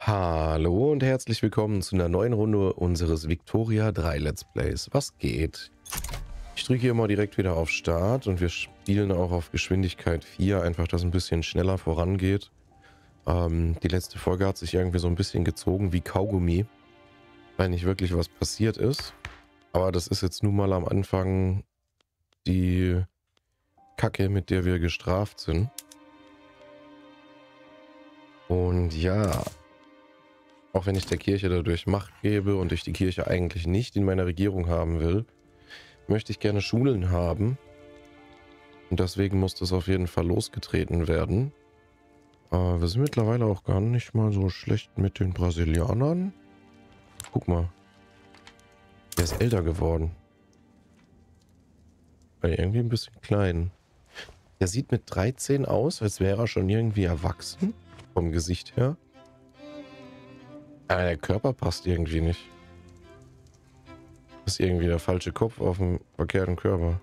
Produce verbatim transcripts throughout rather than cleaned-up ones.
Hallo und herzlich willkommen zu einer neuen Runde unseres Victoria drei Let's Plays. Was geht? Ich drücke hier mal direkt wieder auf Start und wir spielen auch auf Geschwindigkeit vier, einfach, dass es ein bisschen schneller vorangeht. Ähm, die letzte Folge hat sich irgendwie so ein bisschen gezogen wie Kaugummi, weil nicht wirklich was passiert ist. Aber das ist jetzt nun mal am Anfang die Kacke, mit der wir gestraft sind. Und ja... Auch wenn ich der Kirche dadurch Macht gebe und ich die Kirche eigentlich nicht in meiner Regierung haben will, möchte ich gerne Schulen haben. Und deswegen muss das auf jeden Fall losgetreten werden. Äh, wir sind mittlerweile auch gar nicht mal so schlecht mit den Brasilianern. Guck mal. Der ist älter geworden. Weil irgendwie ein bisschen klein. Der sieht mit dreizehn aus, als wäre er schon irgendwie erwachsen. Vom Gesicht her. Aber der Körper passt irgendwie nicht. Das ist irgendwie der falsche Kopf auf dem verkehrten Körper.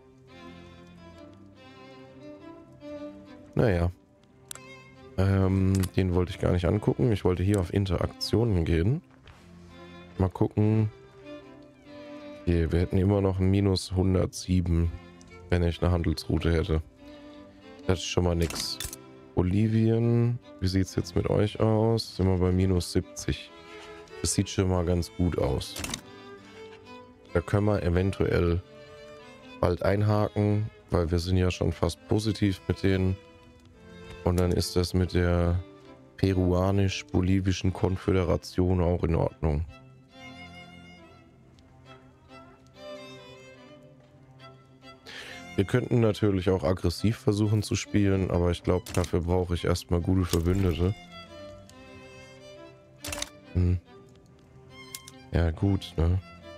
Naja. Ähm, den wollte ich gar nicht angucken. Ich wollte hier auf Interaktionen gehen. Mal gucken. Okay, wir hätten immer noch ein minus hundertsieben, wenn ich eine Handelsroute hätte. Das ist schon mal nix. Bolivien, wie sieht es jetzt mit euch aus? Sind wir bei minus siebzig. Das sieht schon mal ganz gut aus. Da können wir eventuell bald einhaken, weil wir sind ja schon fast positiv mit denen. Und dann ist das mit der peruanisch-bolivischen Konföderation auch in Ordnung. Wir könnten natürlich auch aggressiv versuchen zu spielen, aber ich glaube, dafür brauche ich erstmal gute Verbündete. Hm. Ja, gut, ne?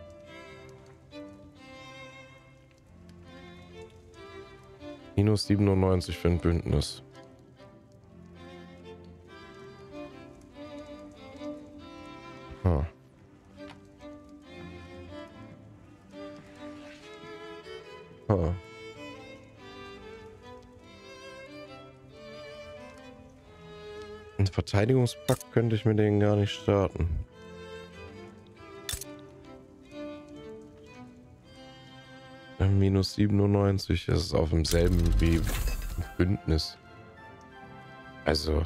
Minus siebenundneunzig für ein Bündnis. Ah. Ah. Ein Verteidigungspakt könnte ich mit denen gar nicht starten. Minus siebenundneunzig, das ist auf demselben wie Bündnis. Also.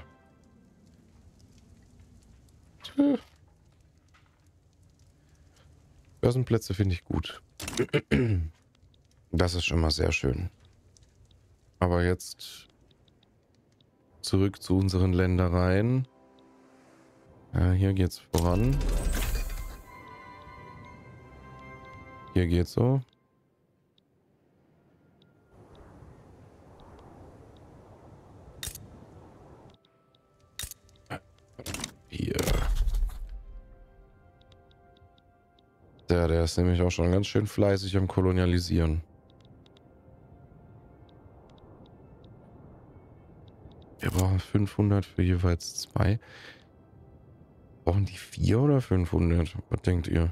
Börsenplätze finde ich gut. Das ist schon mal sehr schön. Aber jetzt zurück zu unseren Ländereien. Ja, hier geht's voran. Hier geht's so. Hier. Der, der ist nämlich auch schon ganz schön fleißig am Kolonialisieren. Wir brauchen fünfhundert für jeweils zwei. Brauchen die vier oder fünfhundert? Was denkt ihr?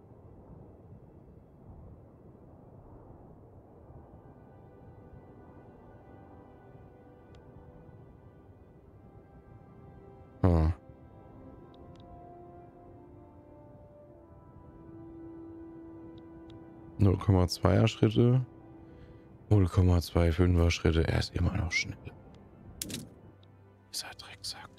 Ah. null Komma zweier Schritte. null Komma fünfundzwanziger Schritte. Er ist immer noch schnell. Dieser Drecksack.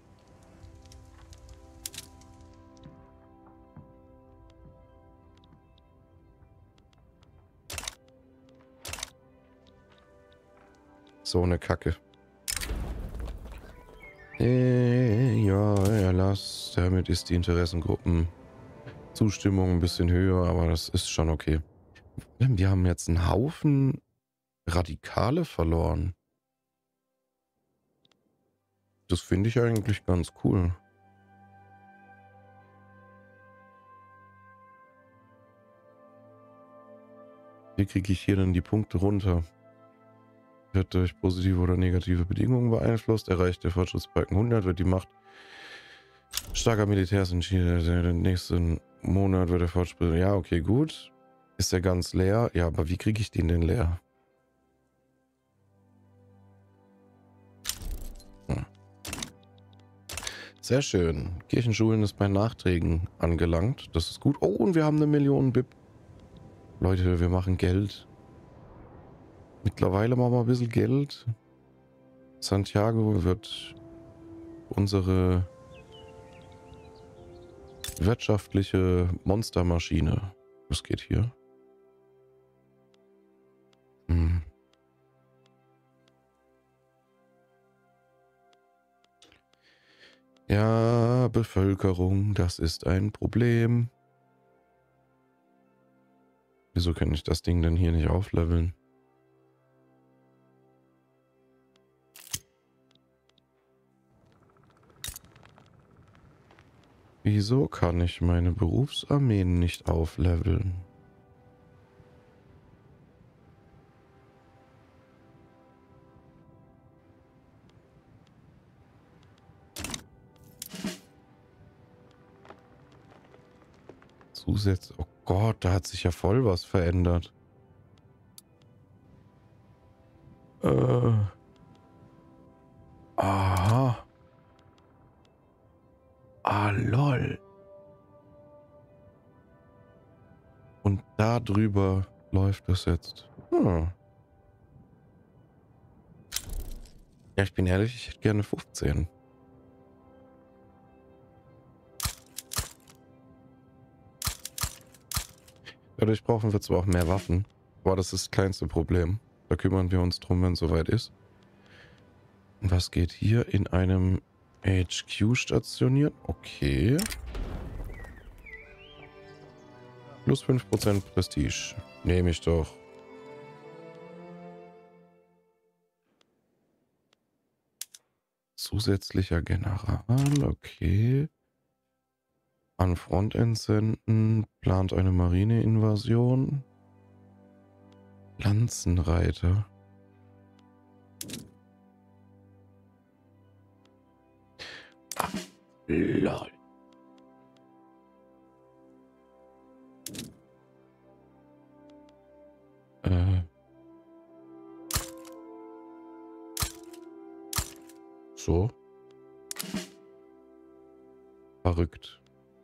So eine Kacke. Äh, ja, Erlass. Damit ist die Interessengruppenzustimmung ein bisschen höher, aber das ist schon okay. Wir haben jetzt einen Haufen Radikale verloren. Das finde ich eigentlich ganz cool. Wie kriege ich hier denn die Punkte runter? Wird durch positive oder negative Bedingungen beeinflusst. Erreicht der Fortschrittsbalken hundert, wird die Macht starker Militärs entschieden. Den nächsten Monat wird der Fortschritt... Ja, okay, gut. Ist der ganz leer? Ja, aber wie kriege ich den denn leer? Hm. Sehr schön. Kirchenschulen ist bei Nachträgen angelangt. Das ist gut. Oh, und wir haben eine Million B I P. Leute, wir machen Geld. Mittlerweile machen wir ein bisschen Geld. Santiago wird unsere wirtschaftliche Monstermaschine. Was geht hier? Hm. Ja, Bevölkerung, das ist ein Problem. Wieso kann ich das Ding denn hier nicht aufleveln? Wieso kann ich meine Berufsarmeen nicht aufleveln? Zusätzlich. Oh Gott, da hat sich ja voll was verändert. Äh. Aha. Ah, lol. Und da drüber läuft es jetzt. Hm. Ja, ich bin ehrlich, ich hätte gerne fünfzehn. Dadurch brauchen wir zwar auch mehr Waffen, aber das ist das kleinste Problem. Da kümmern wir uns drum, wenn es soweit ist. Und was geht hier in einem H Q stationiert? Okay. Plus fünf Prozent Prestige. Nehme ich doch. Zusätzlicher General, okay. An Front entsenden, plant eine Marineinvasion. Lanzenreiter. Ah, lol. Äh. So. Verrückt.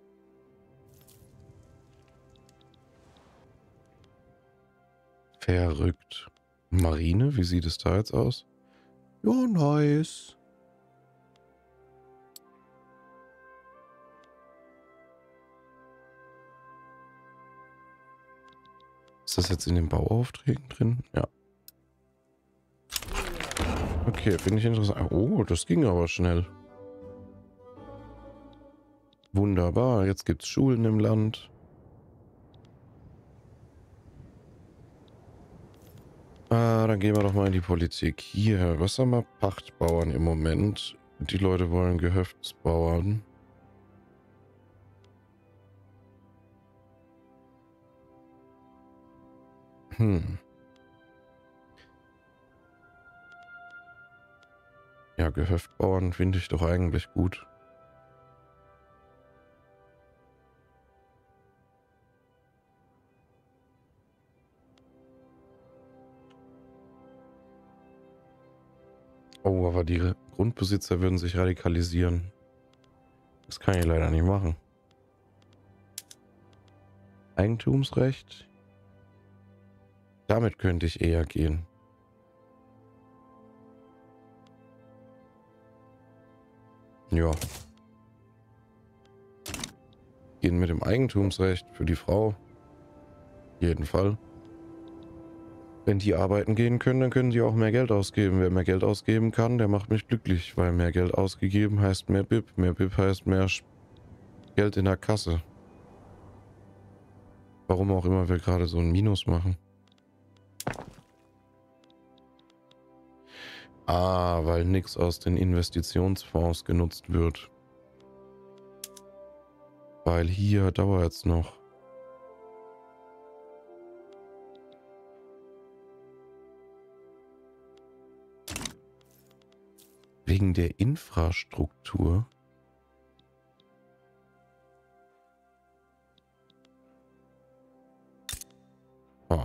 Verrückt. Marine, wie sieht es da jetzt aus? Ja, nice. Ist das jetzt in den Bauaufträgen drin? Ja. Okay, finde ich interessant. Oh, das ging aber schnell. Wunderbar, jetzt gibt es Schulen im Land. Ah, dann gehen wir doch mal in die Politik. Hier, was haben wir? Pachtbauern im Moment. Die Leute wollen Gehöftsbauern. Hm. Ja, Gehöftbauern finde ich doch eigentlich gut. Oh, aber die Grundbesitzer würden sich radikalisieren. Das kann ich leider nicht machen. Eigentumsrecht? Damit könnte ich eher gehen. Ja. Gehen mit dem Eigentumsrecht für die Frau. Jeden Fall. Wenn die arbeiten gehen können, dann können die auch mehr Geld ausgeben. Wer mehr Geld ausgeben kann, der macht mich glücklich, weil mehr Geld ausgegeben heißt mehr B I P. Mehr B I P heißt mehr Geld in der Kasse. Warum auch immer wir gerade so ein Minus machen. Ah, weil nichts aus den Investitionsfonds genutzt wird. Weil hier dauert es noch. Wegen der Infrastruktur. Oh.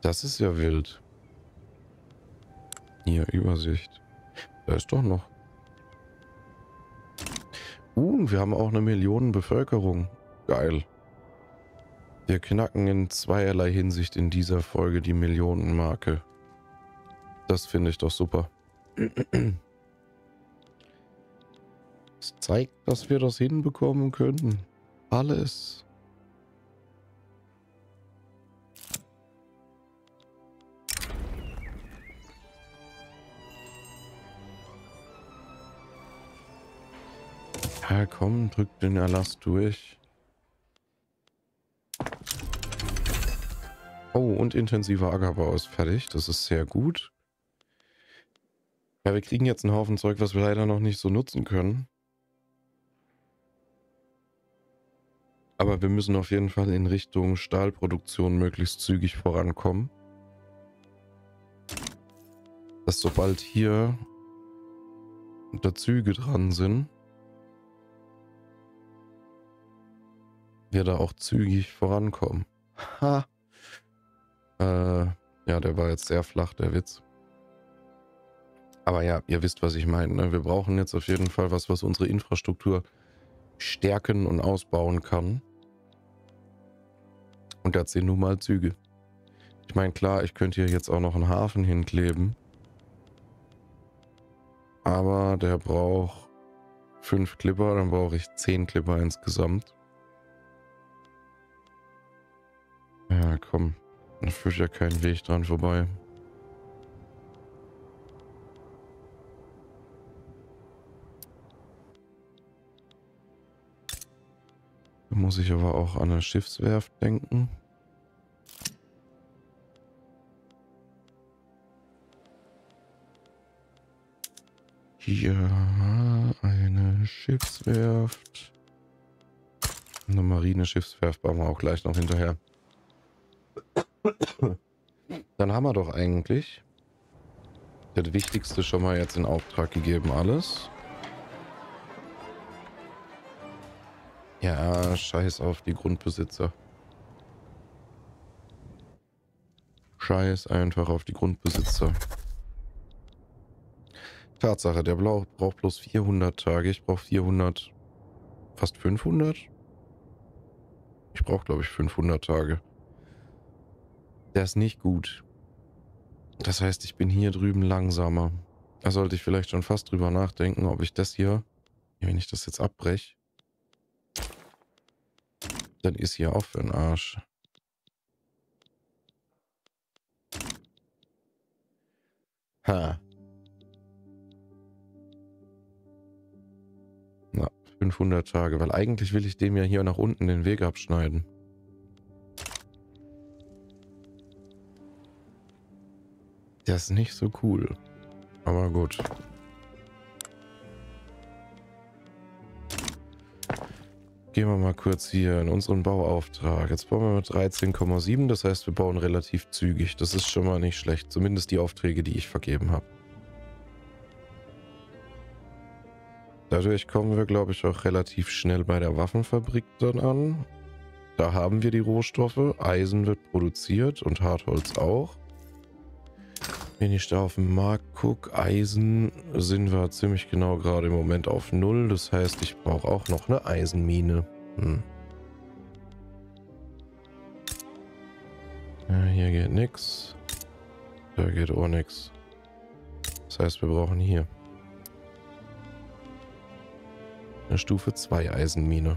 Das ist ja wild. Hier, Übersicht. Da ist doch noch. Uh, wir haben auch eine Millionenbevölkerung. Geil. Wir knacken in zweierlei Hinsicht in dieser Folge die Millionenmarke. Das finde ich doch super. Es zeigt, dass wir das hinbekommen können. Alles. Ja, komm, drück den Erlass durch. Oh, und intensiver Ackerbau ist fertig. Das ist sehr gut. Ja, wir kriegen jetzt einen Haufen Zeug, was wir leider noch nicht so nutzen können. Aber wir müssen auf jeden Fall in Richtung Stahlproduktion möglichst zügig vorankommen. Dass sobald hier da Züge dran sind, wir da auch zügig vorankommen. Ha! Äh, ja, der war jetzt sehr flach, der Witz. Aber ja, ihr wisst, was ich meine. Ne? Wir brauchen jetzt auf jeden Fall was, was unsere Infrastruktur stärken und ausbauen kann. Und das sind nun mal Züge. Ich meine, klar, ich könnte hier jetzt auch noch einen Hafen hinkleben. Aber der braucht fünf Clipper, dann brauche ich zehn Clipper insgesamt. Ja, komm. Da führt ja kein Weg dran vorbei. Da muss ich aber auch an eine Schiffswerft denken. Hier eine Schiffswerft. Eine Marineschiffswerft bauen wir auch gleich noch hinterher. Dann haben wir doch eigentlich das Wichtigste schon mal jetzt in Auftrag gegeben, alles. Ja, scheiß auf die Grundbesitzer. Scheiß einfach auf die Grundbesitzer. Tatsache, der Blau braucht bloß vierhundert Tage. Ich brauche vierhundert, fast fünfhundert. Ich brauche, glaube ich, fünfhundert Tage. Der ist nicht gut. Das heißt, ich bin hier drüben langsamer. Da sollte ich vielleicht schon fast drüber nachdenken, ob ich das hier, wenn ich das jetzt abbreche, dann ist hier auch für den Arsch. Ha. Na, fünfhundert Tage, weil eigentlich will ich dem ja hier nach unten den Weg abschneiden. Das ist nicht so cool. Aber gut. Gehen wir mal kurz hier in unseren Bauauftrag. Jetzt bauen wir mit dreizehn Komma sieben, das heißt, wir bauen relativ zügig. Das ist schon mal nicht schlecht, zumindest die Aufträge, die ich vergeben habe. Dadurch kommen wir, glaube ich, auch relativ schnell bei der Waffenfabrik dann an. Da haben wir die Rohstoffe. Eisen wird produziert und Hartholz auch. Wenn ich da auf den Markt gucke, Eisen sind wir ziemlich genau gerade im Moment auf null. Das heißt, ich brauche auch noch eine Eisenmine. Hm. Ja, hier geht nichts. Da geht auch nichts. Das heißt, wir brauchen hier eine Stufe zwei Eisenmine.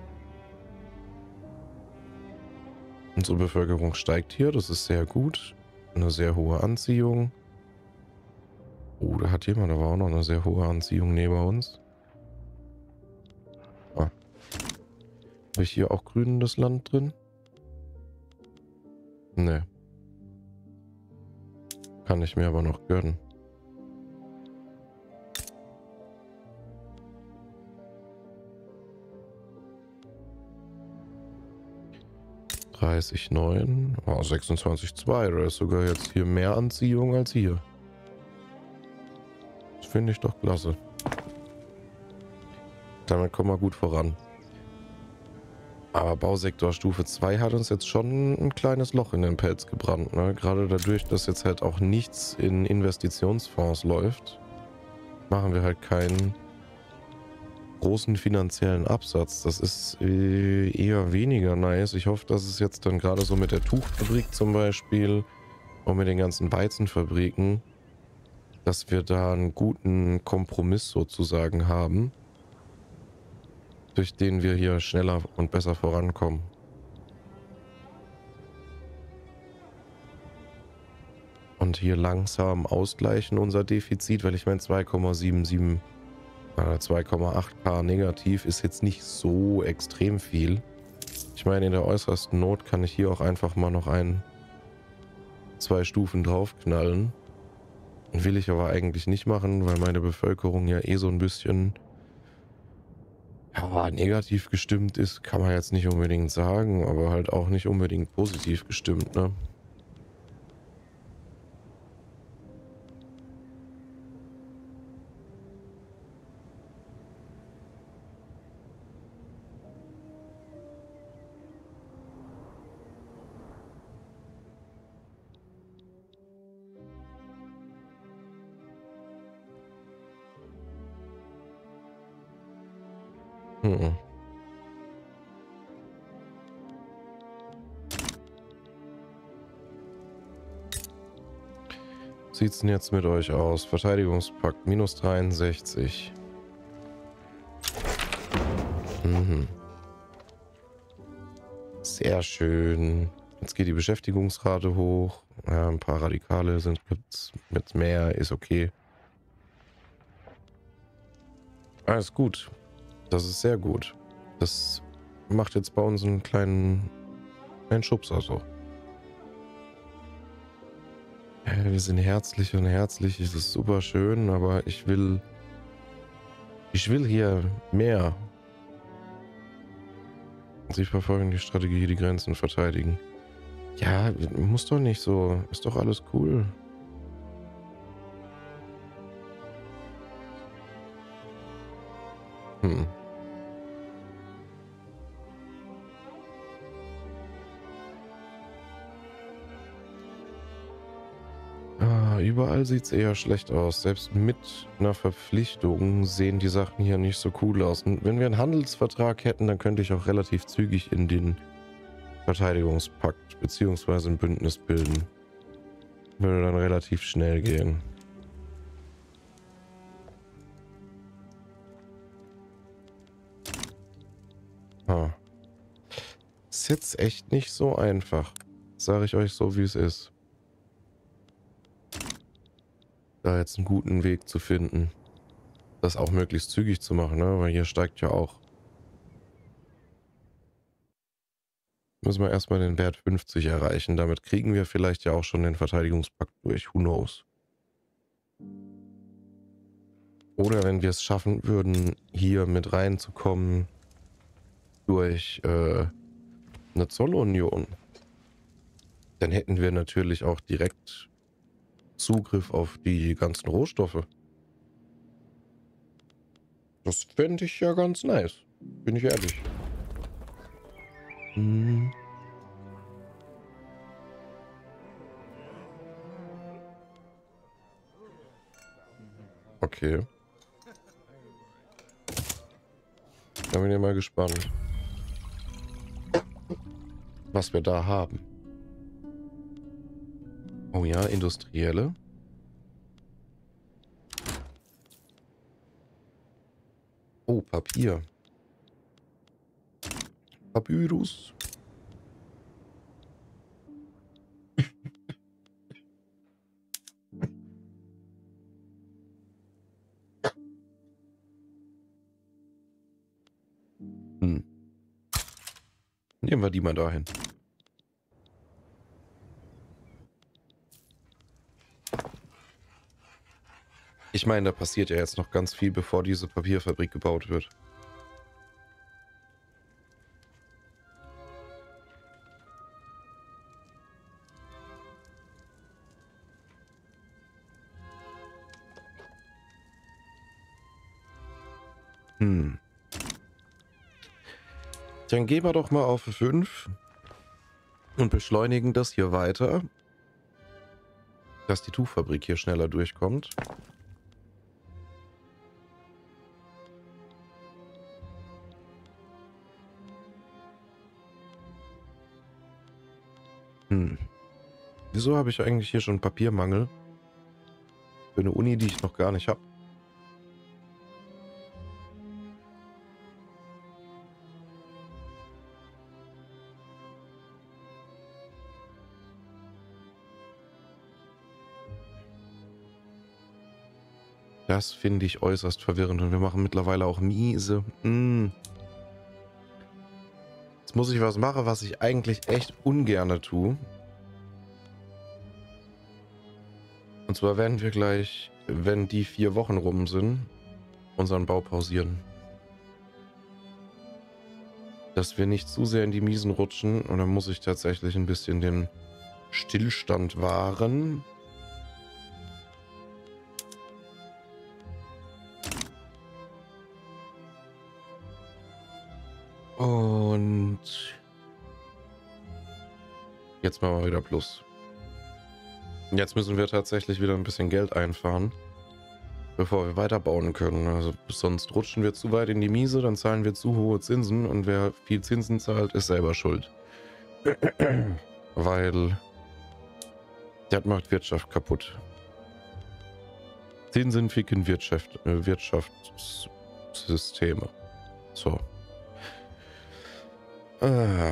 Unsere Bevölkerung steigt hier, das ist sehr gut. Eine sehr hohe Anziehung. Oh, da hat jemand aber auch noch eine sehr hohe Anziehung neben uns. Ah. Habe ich hier auch grünendes Land drin? Ne. Kann ich mir aber noch gönnen. dreißig Komma neun. Oh, sechsundzwanzig Komma zwei. Da ist sogar jetzt hier mehr Anziehung als hier. Das finde ich doch klasse. Damit kommen wir gut voran. Aber Bausektor Stufe zwei hat uns jetzt schon ein kleines Loch in den Pelz gebrannt. Ne? Gerade dadurch, dass jetzt halt auch nichts in Investitionsfonds läuft, machen wir halt keinen großen finanziellen Absatz. Das ist äh, eher weniger nice. Ich hoffe, dass es jetzt dann gerade so mit der Tuchfabrik zum Beispiel und mit den ganzen Weizenfabriken, dass wir da einen guten Kompromiss sozusagen haben, durch den wir hier schneller und besser vorankommen. Und hier langsam ausgleichen unser Defizit, weil ich meine zwei Komma siebenundsiebzig oder zwei Komma acht K negativ ist jetzt nicht so extrem viel. Ich meine, in der äußersten Not kann ich hier auch einfach mal noch ein, zwei Stufen draufknallen. Will ich aber eigentlich nicht machen, weil meine Bevölkerung ja eh so ein bisschen ja, negativ gestimmt ist, kann man jetzt nicht unbedingt sagen, aber halt auch nicht unbedingt positiv gestimmt, ne? Mhm. Sieht's denn jetzt mit euch aus? Verteidigungspakt minus dreiundsechzig. Mhm. Sehr schön. Jetzt geht die Beschäftigungsrate hoch. Ja, ein paar Radikale sind gibt's mit mehr, ist okay. Alles gut. Das ist sehr gut. Das macht jetzt bei uns einen kleinen, kleinen Schubser so. Ja, wir sind herzlich und herzlich, es ist super schön, aber ich will, ich will hier mehr. Sie verfolgen die Strategie, die Grenzen verteidigen. Ja, muss doch nicht so. Ist doch alles cool. Hm. Ah, überall sieht es eher schlecht aus. Selbst mit einer Verpflichtung sehen die Sachen hier nicht so cool aus. Und wenn wir einen Handelsvertrag hätten, dann könnte ich auch relativ zügig in den Verteidigungspakt bzw. ein Bündnis bilden. Würde dann relativ schnell gehen. Ah. Ist jetzt echt nicht so einfach. Sage ich euch so, wie es ist. Da jetzt einen guten Weg zu finden. Das auch möglichst zügig zu machen, ne? Weil hier steigt ja auch. Müssen wir erstmal den Wert fünfzig erreichen. Damit kriegen wir vielleicht ja auch schon den Verteidigungspakt durch. Who knows? Oder wenn wir es schaffen würden, hier mit reinzukommen durch äh, eine Zollunion, dann hätten wir natürlich auch direkt Zugriff auf die ganzen Rohstoffe. Das fände ich ja ganz nice. Bin ich ehrlich. Hm. Okay. Da bin ich mal gespannt, was wir da haben. Oh ja, industrielle. Oh, Papier. Papyrus. Hm. Nehmen wir die mal dahin. Ich meine, da passiert ja jetzt noch ganz viel, bevor diese Papierfabrik gebaut wird. Hm. Dann gehen wir doch mal auf fünf und beschleunigen das hier weiter, dass die Tuchfabrik hier schneller durchkommt. Hm. Wieso habe ich eigentlich hier schon Papiermangel? Für eine Uni, die ich noch gar nicht habe. Das finde ich äußerst verwirrend und wir machen mittlerweile auch miese. Mm. Jetzt muss ich was machen, was ich eigentlich echt ungerne tue. Und zwar werden wir gleich, wenn die vier Wochen rum sind, unseren Bau pausieren. Dass wir nicht zu sehr in die Miesen rutschen und dann muss ich tatsächlich ein bisschen den Stillstand wahren. Und jetzt machen wir wieder Plus. Jetzt müssen wir tatsächlich wieder ein bisschen Geld einfahren, bevor wir weiterbauen können. Also sonst rutschen wir zu weit in die Miese, dann zahlen wir zu hohe Zinsen und wer viel Zinsen zahlt, ist selber schuld. Weil das macht Wirtschaft kaputt. Zinsen ficken Wirtschaft, äh, Wirtschaftssysteme. So. Ah.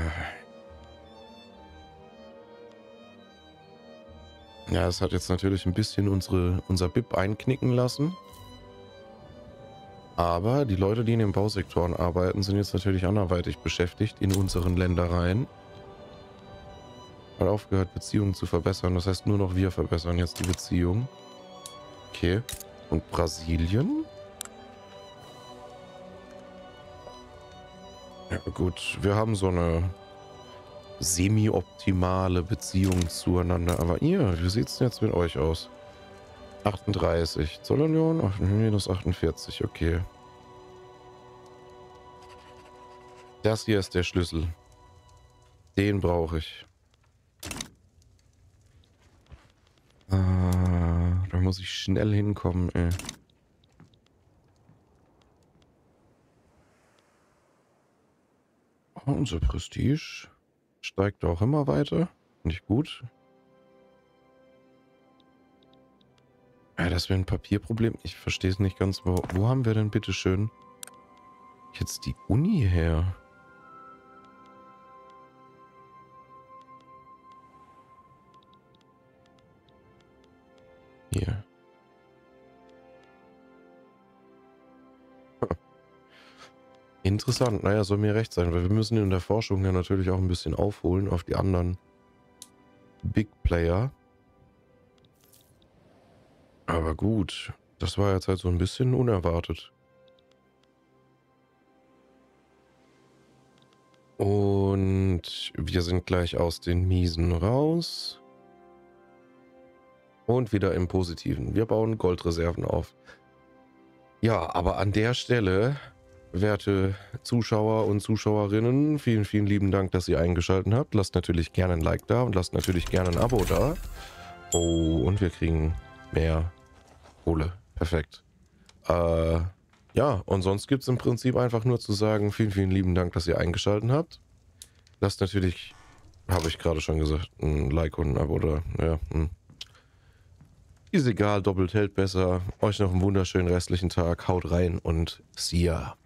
Ja, es hat jetzt natürlich ein bisschen unsere, unser B I P einknicken lassen. Aber die Leute, die in den Bausektoren arbeiten, sind jetzt natürlich anderweitig beschäftigt in unseren Ländereien. Hat aufgehört, Beziehungen zu verbessern. Das heißt, nur noch wir verbessern jetzt die Beziehung. Okay. Und Brasilien? Ja gut, wir haben so eine semi-optimale Beziehung zueinander. Aber ihr, wie sieht es denn jetzt mit euch aus? achtunddreißig. Zollunion? minus achtundvierzig, okay. Das hier ist der Schlüssel. Den brauche ich. Ah, da muss ich schnell hinkommen, ey. Oh, unser Prestige steigt auch immer weiter. Nicht gut. Ja, das wäre ein Papierproblem. Ich verstehe es nicht ganz. Wo, wo haben wir denn bitte schön jetzt die Uni her? Hier. Interessant. Naja, soll mir recht sein, weil wir müssen in der Forschung ja natürlich auch ein bisschen aufholen auf die anderen Big Player. Aber gut, das war jetzt halt so ein bisschen unerwartet. Und wir sind gleich aus den Miesen raus. Und wieder im Positiven. Wir bauen Goldreserven auf. Ja, aber an der Stelle, werte Zuschauer und Zuschauerinnen, vielen, vielen lieben Dank, dass ihr eingeschaltet habt. Lasst natürlich gerne ein Like da und lasst natürlich gerne ein Abo da. Oh, und wir kriegen mehr Kohle. Perfekt. Äh, ja, und sonst gibt es im Prinzip einfach nur zu sagen, vielen, vielen lieben Dank, dass ihr eingeschaltet habt. Lasst natürlich, habe ich gerade schon gesagt, ein Like und ein Abo da. Ja, hm. Ist egal, doppelt hält besser. Euch noch einen wunderschönen restlichen Tag. Haut rein und see ya.